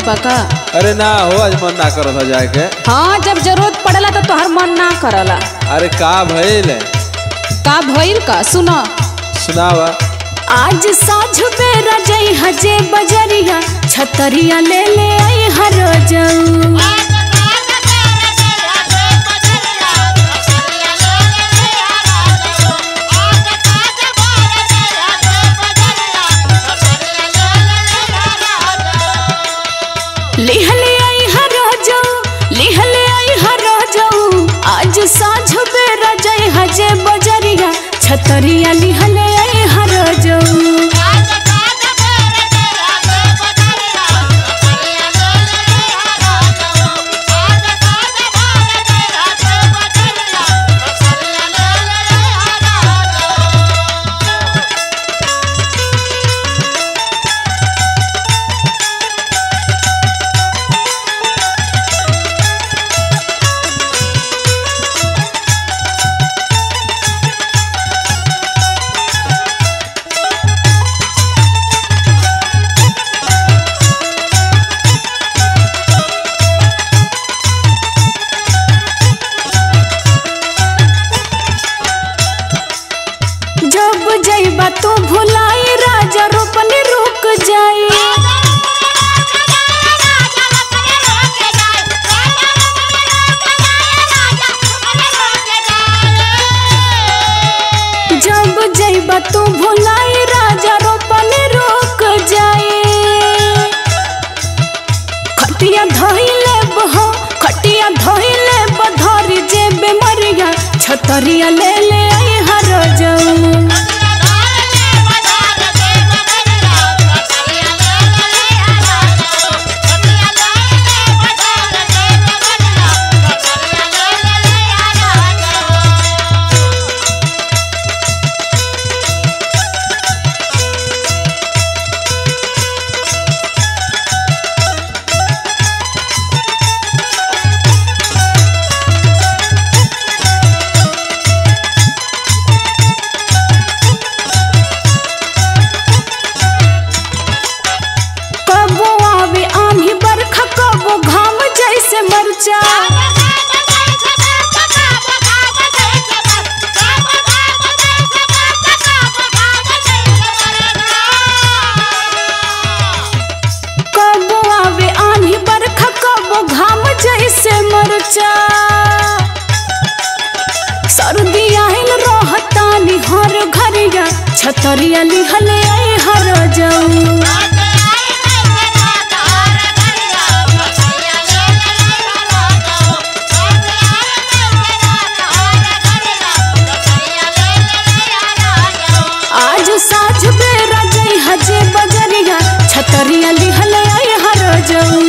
का? अरे ना हो, आज मन ना करत जाए के। हाँ, जब जरूरत पड़ेला तो तोहर मन ना करला। अरे का भइल? का भइल का सुनो। सुनावा। आज साझ बेरा जई हजे बजरिया, छतरिया ले ले आई हर जाऊ। लिहले आई हर जाऊ, लिहले आई हर जाऊ। आज साझ बेरा जई हजे बजरिया, छतरिया लिहले आई हर जाऊ। तू भुलाई राजा रोपन रुक जाई। जब जइबा तू भुलाई राजा रोपन रुक जाई। खटिया धइले बहो, खटिया धइले बधरी जे बेमरिया, छतरिया ले ले आई हर जाऊ। मरचा कबो आवे आंधी बरखा, कबो घाम जैसे मरचा। सर्दी आइल रहतानी हर घरिया, छतरिया लिहले आई हर जाऊ। साझ बेरा जई हजे बजरिया, छतरिया लिहले आई हर जाऊ।